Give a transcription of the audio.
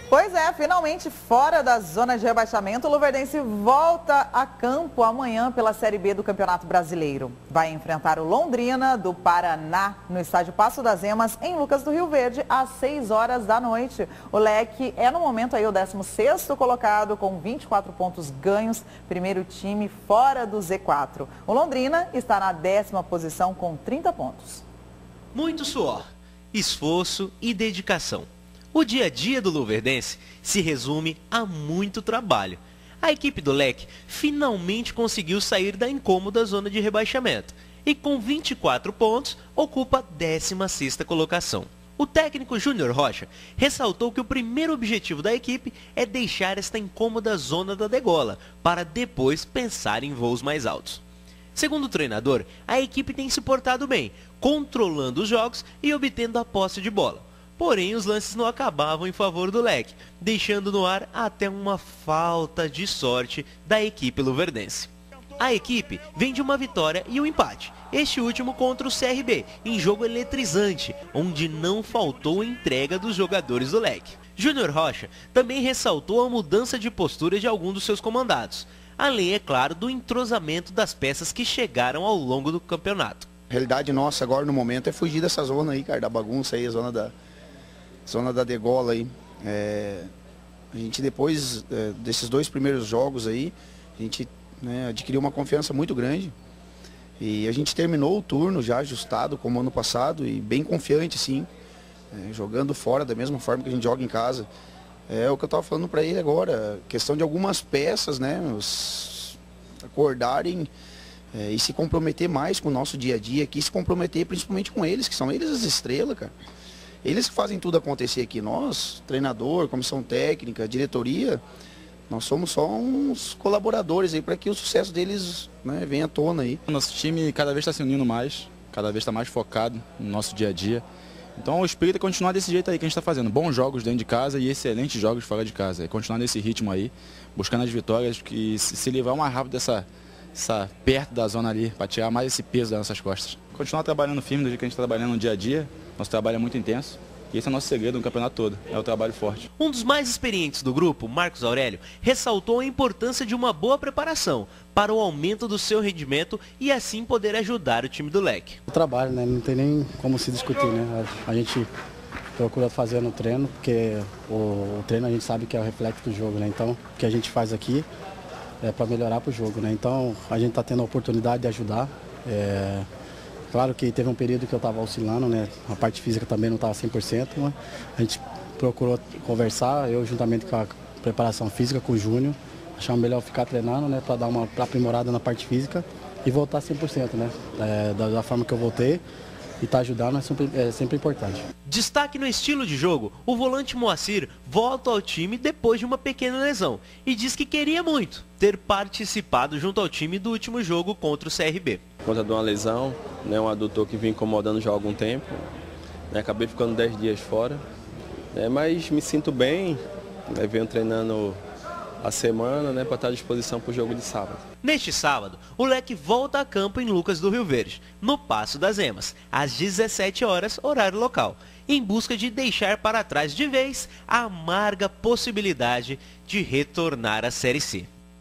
Pois é, finalmente fora da zona de rebaixamento, o Luverdense volta a campo amanhã pela Série B do Campeonato Brasileiro. Vai enfrentar o Londrina do Paraná no estádio Passo das Emas, em Lucas do Rio Verde, às 6 horas da noite. O Leque é no momento aí o 16º colocado com 24 pontos ganhos, primeiro time fora do Z4. O Londrina está na 10ª posição com 30 pontos. Muito suor, esforço e dedicação. O dia a dia do Luverdense se resume a muito trabalho. A equipe do Leque finalmente conseguiu sair da incômoda zona de rebaixamento e com 24 pontos ocupa a 16ª colocação. O técnico Júnior Rocha ressaltou que o primeiro objetivo da equipe é deixar esta incômoda zona da degola para depois pensar em voos mais altos. Segundo o treinador, a equipe tem se portado bem, controlando os jogos e obtendo a posse de bola. Porém, os lances não acabavam em favor do Leque, deixando no ar até uma falta de sorte da equipe luverdense. A equipe vem de uma vitória e um empate, este último contra o CRB, em jogo eletrizante, onde não faltou entrega dos jogadores do Leque. Júnior Rocha também ressaltou a mudança de postura de alguns dos seus comandados, além, é claro, do entrosamento das peças que chegaram ao longo do campeonato. A realidade nossa agora no momento é fugir dessa zona aí, cara, da bagunça aí, a zona da degola aí. A gente depois desses 2 primeiros jogos aí, a gente adquiriu uma confiança muito grande. E a gente terminou o turno já ajustado como ano passado e bem confiante sim, jogando fora da mesma forma que a gente joga em casa. É o que eu estava falando para ele agora, questão de algumas peças, né, acordarem e se comprometer mais com o nosso dia a dia aqui, se comprometer principalmente com eles, que são eles as estrelas, cara. Eles que fazem tudo acontecer aqui. Nós, treinador, comissão técnica, diretoria, nós somos só uns colaboradores aí para que o sucesso deles, né, venha à tona aí. Nosso time cada vez está se unindo mais, cada vez está mais focado no nosso dia a dia. Então o espírito é continuar desse jeito aí que a gente está fazendo. Bons jogos dentro de casa e excelentes jogos fora de casa. É continuar nesse ritmo aí, buscando as vitórias, que se livrar mais rápido perto da zona ali, para tirar mais esse peso das nossas costas. Continuar trabalhando firme do jeito que a gente está trabalhando no dia a dia. Nosso trabalho é muito intenso e esse é o nosso segredo no campeonato todo, é o trabalho forte. Um dos mais experientes do grupo, Marcos Aurélio, ressaltou a importância de uma boa preparação para o aumento do seu rendimento e assim poder ajudar o time do Leque. O trabalho, né? Não tem nem como se discutir, né? A gente procura fazer no treino, porque o treino a gente sabe que é o reflexo do jogo, né? Então, o que a gente faz aqui é para melhorar para o jogo, né? Então, a gente está tendo a oportunidade de ajudar. Claro que teve um período que eu estava oscilando, né? A parte física também não estava 100%, mas a gente procurou conversar, eu juntamente com a preparação física, com o Júnior, achamos melhor ficar treinando, né? Para dar uma aprimorada na parte física e voltar 100%, né? Da forma que eu voltei e estar ajudando é sempre importante. Destaque no estilo de jogo, o volante Moacir volta ao time depois de uma pequena lesão e diz que queria muito ter participado junto ao time do último jogo contra o CRB. Por conta de uma lesão, né, um adutor que vinha incomodando já há algum tempo, né, acabei ficando 10 dias fora, né, mas me sinto bem, né, venho treinando a semana, né, para estar à disposição para o jogo de sábado. Neste sábado, o Leque volta a campo em Lucas do Rio Verde, no Passo das Emas, às 17 horas, horário local, em busca de deixar para trás de vez a amarga possibilidade de retornar à Série C.